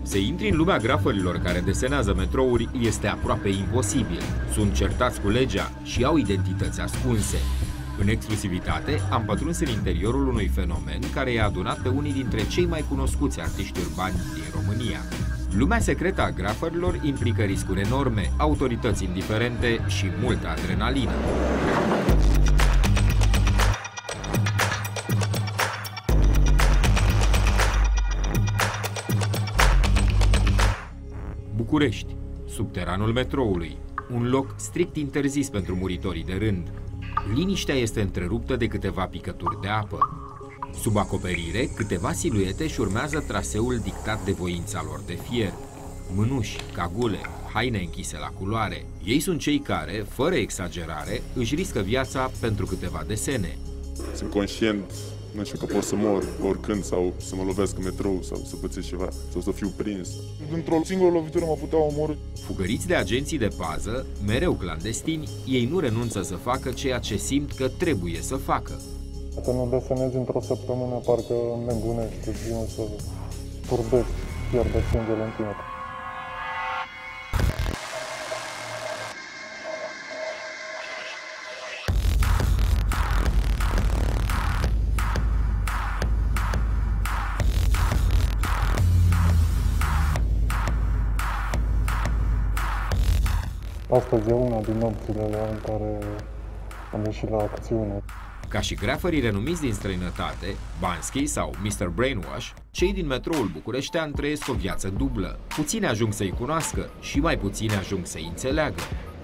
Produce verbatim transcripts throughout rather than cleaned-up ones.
Să intri în lumea grafărilor care desenează metrouri este aproape imposibil. Sunt certați cu legea și au identități ascunse. În exclusivitate, am pătruns în interiorul unui fenomen care i-a adunat pe unii dintre cei mai cunoscuți artiști urbani din România. Lumea secretă a grafărilor implică riscuri enorme, autorități indiferente și multă adrenalină. București, subteranul metroului, un loc strict interzis pentru muritorii de rând. Liniștea este întreruptă de câteva picături de apă. Sub acoperire, câteva siluete își urmează traseul dictat de voința lor de fier. Mânuși, cagule, haine închise la culoare. Ei sunt cei care, fără exagerare, își riscă viața pentru câteva desene. Sunt conștient, nu știu, că pot să mor oricând sau să mă lovesc în metrou sau să pățesc ceva sau să fiu prins. Într-o singură lovitură mă putea omorî. Fugăriți de agenții de pază, mereu clandestini, ei nu renunță să facă ceea ce simt că trebuie să facă. Dacă nu desenezi într-o săptămână, parcă nebunești, și nu să turbezi, pierde sângele în tine. Astăzi e una din nopțile în care am ieșit la acțiune. Ca și grafării renumiți din străinătate, Bansky sau mister Brainwash, cei din metroul bucureștean trăiesc o viață dublă. Puțini ajung să-i cunoască și mai puțini ajung să-i înțeleagă.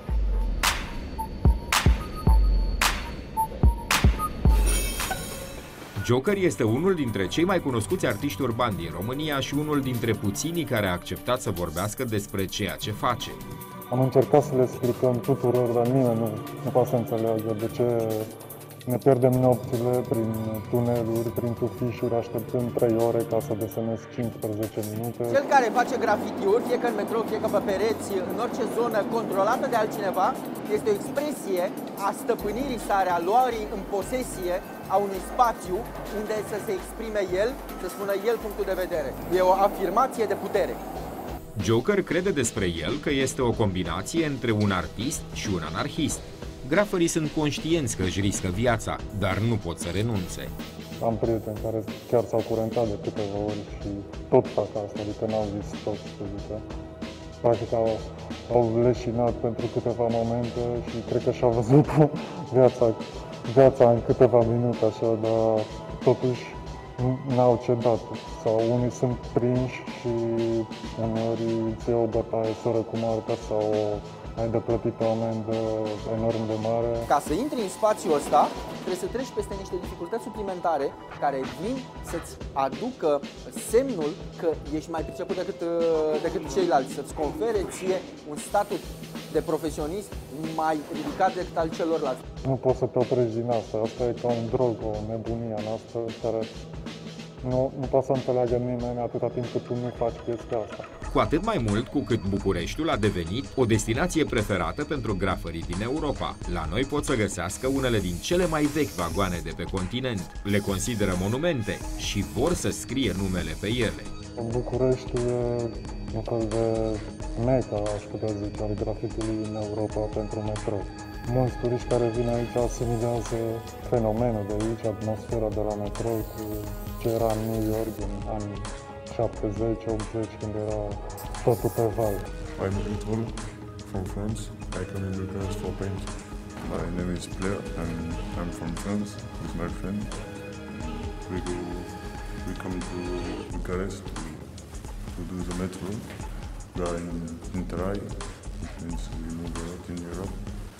Joker este unul dintre cei mai cunoscuți artiști urbani din România și unul dintre puținii care a acceptat să vorbească despre ceea ce face. Am încercat să le explicăm tuturor, dar nimeni nu, nu poate să înțeleagă de ce ne pierdem nopțile prin tuneluri, prin tufișuri, așteptând trei ore ca să desenez cincisprezece minute. Cel care face grafitiuri, fie că în metrou, fie că pe pereți, în orice zonă controlată de altcineva, este o expresie a stăpânirii sale, a luării în posesie a unui spațiu unde să se exprime el, să spună el punctul de vedere. E o afirmație de putere. Joker crede despre el că este o combinație între un artist și un anarhist. Grafării sunt conștienți că își riscă viața, dar nu pot să renunțe. Am prieteni care chiar s-au curentat de câteva ori și tot fac asta, adică n-au zis stop, adică practic au, au leșinat pentru câteva momente și cred că și-au văzut viața, viața în câteva minute așa, dar totuși n-au cedat. Sau unii sunt prinși și uneori îți iau o bătaie soră cu moartea sau ai de plătit o amendă enorm de mare. Ca să intri în spațiul ăsta, trebuie să treci peste niște dificultăți suplimentare care vin să-ți aducă semnul că ești mai priceput decât, decât ceilalți, să-ți confere ție un statut de profesionist mai ridicat decât al celorlalți. Nu poți să te oprești din asta, asta e ca un drog, o nebunie noastră care nu, nu poate să înțeleagă nimeni atâta timp cât tu nu faci chestia asta. Cu atât mai mult cu cât Bucureștiul a devenit o destinație preferată pentru grafării din Europa. La noi pot să găsească unele din cele mai vechi vagoane de pe continent. Le consideră monumente și vor să scrie numele pe ele. Bucureștiul e un fel de meca, aș putea zice, al grafitului în Europa pentru metrou. Mulți turiști care vin aici asimilează fenomenul de aici, atmosfera de la metrou cu ce era în New York în anii șaptezeci optzeci, când era totul pe val. I'm Itol from France. I come in Bucharest for paint. My name is Blair and I'm from France with my friend. We go, we come to Bucharest to, to do the metro. We are in Interrail, which means we move a lot in Europe.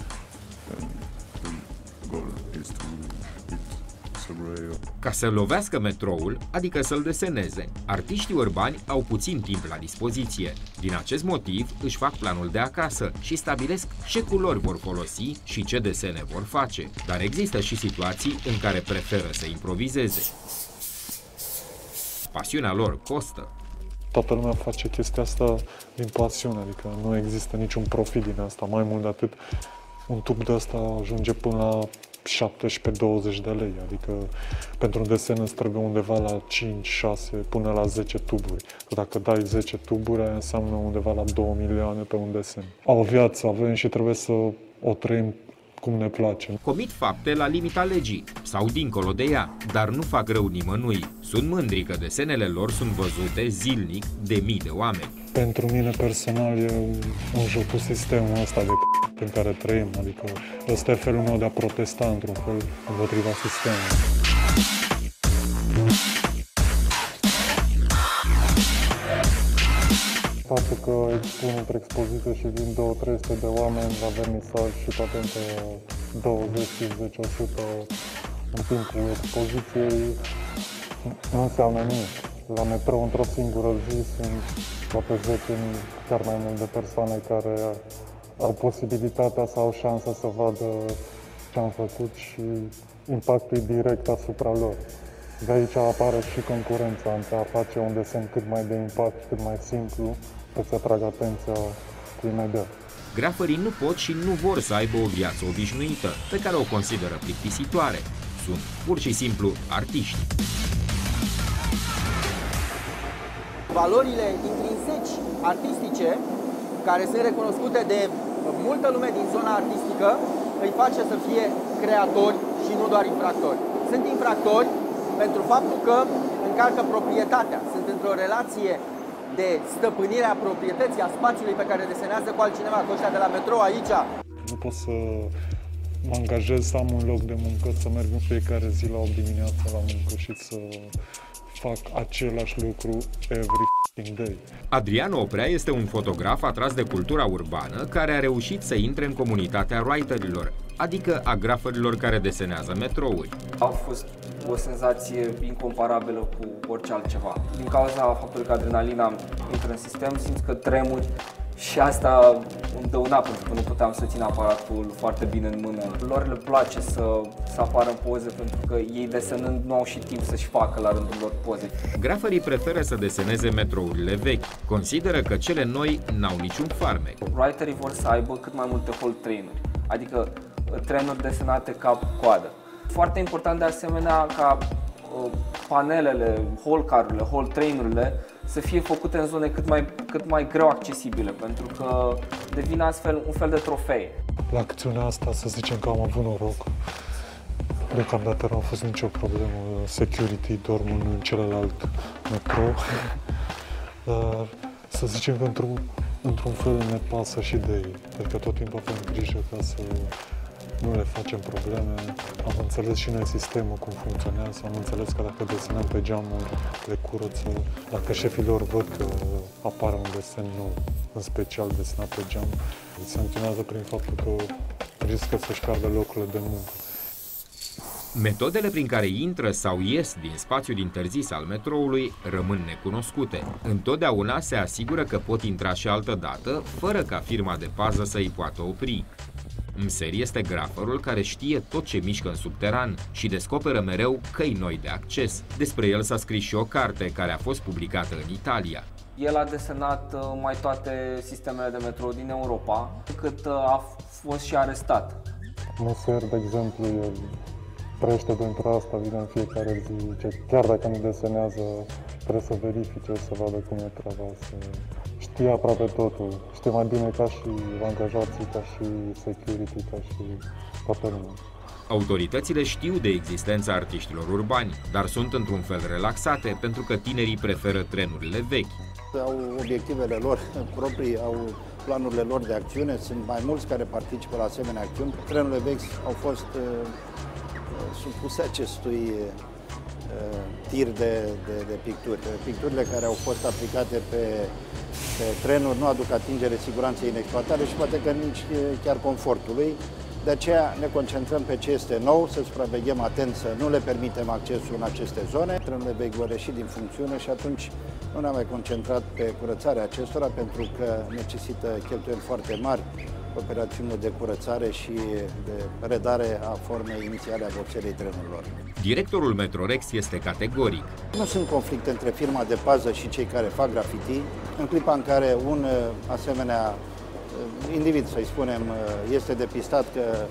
And the goal is to hit subway. Ca să lovească metroul, adică să-l deseneze, artiștii urbani au puțin timp la dispoziție. Din acest motiv își fac planul de acasă și stabilesc ce culori vor folosi și ce desene vor face. Dar există și situații în care preferă să improvizeze. Pasiunea lor costă. Toată lumea face chestia asta din pasiune, adică nu există niciun profit din asta. Mai mult de atât, un tub de asta ajunge până la șaptesprezece douăzeci de lei, adică pentru un desen îți trebuie undeva la cinci șase până la zece tuburi. Dacă dai zece tuburi, aia înseamnă undeva la două milioane pe un desen. O viață avem și trebuie să o trăim cum ne place. Comit fapte la limita legii sau dincolo de ea, dar nu fac rău nimănui. Sunt mândri că desenele lor sunt văzute zilnic de mii de oameni. Pentru mine personal e un joc cu sistemul ăsta de c*** în care trăim, adică ăsta e felul meu de a protesta într-un fel împotriva sistemului. Faptul că expun într expoziție și vin două trei sute de oameni la vernisaj și poate încă douăzeci, cincizeci, o sută în timpul expoziției nu înseamnă nimic. La metrou, într-o singură zi, sunt poate zece mii, chiar mai mult de persoane care au posibilitatea sau șansa să vadă ce am făcut și impactul direct asupra lor. De aici apare și concurența între a face un desen cât mai de impact, cât mai simplu, să-ți atragă atenția imediat. Grafării nu pot și nu vor să aibă o viață obișnuită, pe care o consideră plictisitoare. Sunt pur și simplu artiști. Valorile intrinseci artistice, care sunt recunoscute de multă lume din zona artistică, îi face să fie creatori și nu doar infractori. Sunt infractori pentru faptul că încalcă proprietatea. Sunt într-o relație de stăpânire a proprietății, a spațiului pe care desenează cu altcineva, cu ăștia de la metrou aici. Nu pot să mă angajez să am un loc de muncă, să merg în fiecare zi la opt dimineața la muncă și să fac același lucru every day. Adrian Oprea este un fotograf atras de cultura urbană care a reușit să intre în comunitatea writerilor, adică a grafărilor care desenează metrouri. A fost o senzație incomparabilă cu orice altceva. Din cauza faptului că adrenalina intră în sistem, simți că tremuri și asta îmi dăuna pentru că nu puteam să țin aparatul foarte bine în mână. Lor le place să, să apară în poze pentru că ei desenând nu au și timp să-și facă la rândul lor poze. Grafării preferă să deseneze metrourile vechi. Consideră că cele noi n-au niciun farmec. Writerii vor să aibă cât mai multe whole train-uri, adică trenuri desenate cap-coadă. Foarte important de asemenea ca uh, panelele, whole car-urile, whole train-urile să fie făcute în zone cât mai, cât mai greu accesibile, pentru că devine astfel un fel de trofee. La acțiunea asta să zicem că am avut noroc. Deocamdată nu a fost nicio problemă. Security dorm în celălalt metrou. Dar să zicem că într-un într-un fel ne pasă și de ei. Adică tot timpul avem grijă ca să nu le facem probleme. Am înțeles și noi sistemul cum funcționează, am înțeles că dacă desenăm pe geamuri, le curăță. Dacă șefii lor văd că apare un desen nou, în special desenat pe geam, îi sancționează prin faptul că riscă să-și piardă locurile de muncă. Metodele prin care intră sau ies din spațiul interzis al metroului rămân necunoscute. Întotdeauna se asigură că pot intra și altă dată, fără ca firma de pază să îi poată opri. Mser este grafărul care știe tot ce mișcă în subteran și descoperă mereu căi noi de acces. Despre el s-a scris și o carte care a fost publicată în Italia. El a desenat mai toate sistemele de metrou din Europa, cât a fost și arestat. Mser, de exemplu, el trăiește pentru asta, vine în fiecare zi, ce chiar dacă nu desenează, trebuie să verifice, să vadă cum e treaba, să știe aproape totul. Știe mai bine ca și angajații, ca și security, ca și toată lumea. Autoritățile știu de existența artiștilor urbani, dar sunt într-un fel relaxate pentru că tinerii preferă trenurile vechi. Au obiectivele lor proprii, au planurile lor de acțiune, sunt mai mulți care participă la asemenea acțiuni. Trenurile vechi au fost uh, supuse acestui uh, tir de, de, de picturi. Picturile care au fost aplicate pe, pe trenuri nu aduc atingere siguranței în exploatare și poate că nici chiar confortului. De aceea ne concentrăm pe ce este nou, să supraveghem atent să nu le permitem accesul în aceste zone. Trenurile vechi vor ieși din funcțiune și atunci nu ne-am mai concentrat pe curățarea acestora pentru că necesită cheltuieli foarte mari, operațiunile de curățare și de redare a formei inițiale a vopselei trenurilor. Directorul Metrorex este categoric. Nu sunt conflicte între firma de pază și cei care fac graffiti. În clipa în care un asemenea individ, să-i spunem, este depistat că,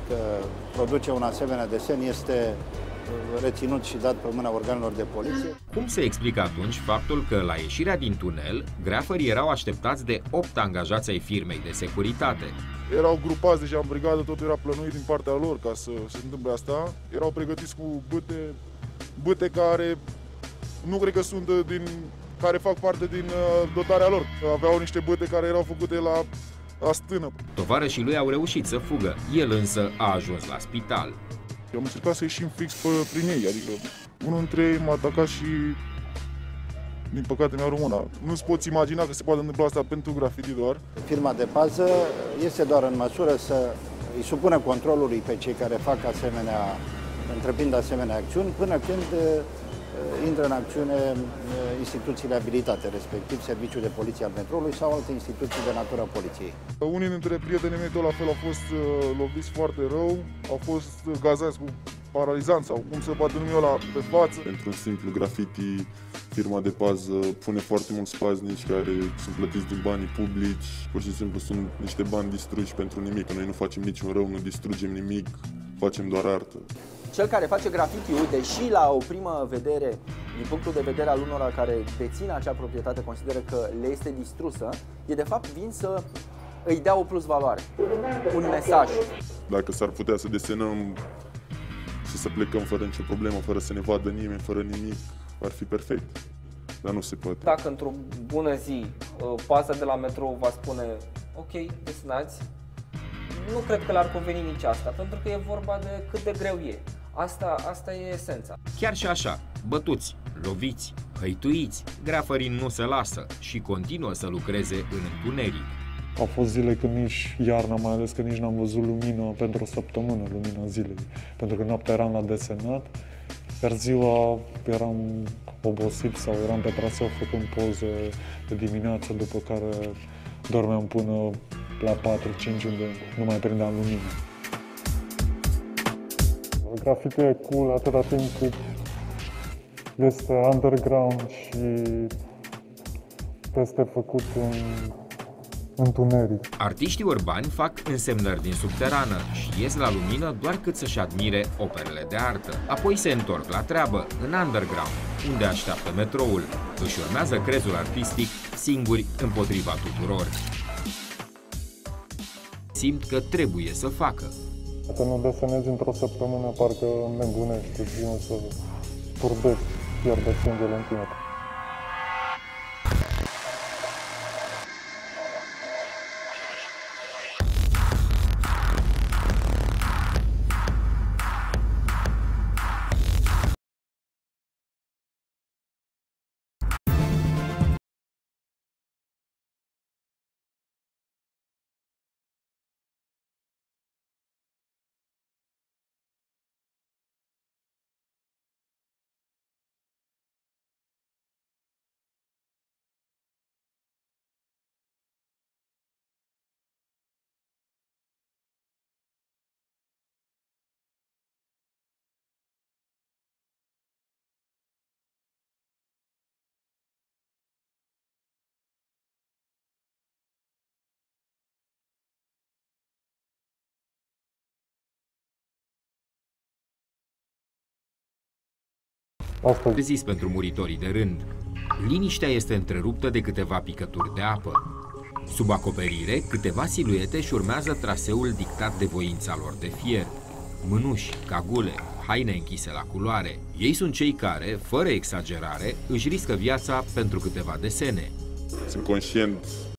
că produce un asemenea desen este reținut și dat pe mâna organelor de poliție. Cum se explică atunci faptul că la ieșirea din tunel, grafării erau așteptați de opt angajați ai firmei de securitate? Erau grupați deja în brigadă, totul era plănuit din partea lor ca să se întâmple asta. Erau pregătiți cu bâte, bâte care nu cred că sunt din, care fac parte din dotarea lor. Aveau niște bâte care erau făcute la, la stână. Tovarășii lui au reușit să fugă, el însă a ajuns la spital. Eu am încercat să ieșim fix pe, prin ei, adică unul dintre ei m-a atacat și din păcate mi-a rupt mâna. Nu-ți poți imagina că se poate întâmpla asta pentru grafiti doar. Firma de pază este doar în măsură să îi supună controlului pe cei care fac asemenea, întreprind asemenea acțiuni, până când intră în acțiune instituțiile abilitate, respectiv Serviciul de Poliție al Metroului sau alte instituții de natură a poliției. Unii dintre prietenii mei tot la fel au fost loviți foarte rău, au fost gazați cu paralizanți sau cum se poate numi ăla pe față. Pentru un simplu graffiti, firma de pază pune foarte mulți paznici care sunt plătiți din banii publici. Pur și simplu sunt niște bani distruși pentru nimic. Noi nu facem niciun rău, nu distrugem nimic, facem doar artă. Cel care face grafitiul, deși la o primă vedere, din punctul de vedere al unora care dețin acea proprietate, consideră că le este distrusă, e de fapt vin să îi dea o plusvaloare, un mesaj. Dacă s-ar putea să desenăm și să plecăm fără nicio problemă, fără să ne vadă nimeni, fără nimic, ar fi perfect. Dar nu se poate. Dacă într-o bună zi paza de la metrou va spune ok, desenați, nu cred că le-ar conveni nici asta, pentru că e vorba de cât de greu e. Asta, asta e esența. Chiar și așa, bătuți, loviți, hăituiți, grafării nu se lasă și continuă să lucreze în întuneric. Au fost zile când nici iarna, mai ales că nici n-am văzut lumină pentru o săptămână, lumina zilei. Pentru că noaptea eram la desenat, iar ziua eram obosit sau eram pe traseu făcând poze de dimineață, după care dormeam până la patru cinci unde nu mai prindeam lumină. Grafitul e cool atâta timp cât este underground și este făcut în întuneric. Artiștii urbani fac însemnări din subterană și ies la lumină doar cât să-și admire operele de artă. Apoi se întorc la treabă, în underground, unde așteaptă metroul. Își urmează crezul artistic singuri împotriva tuturor. Simt că trebuie să facă. Dacă nu desenezi într-o săptămână, parcă nebunești, îți vine să turbești, pierde sângele în tine. Asta zis pentru muritorii de rând. Liniștea este întreruptă de câteva picături de apă. Sub acoperire, câteva siluete își urmează traseul dictat de voința lor de fier. Mânuși, cagule, haine închise la culoare. Ei sunt cei care, fără exagerare, își riscă viața pentru câteva desene. Sunt conștient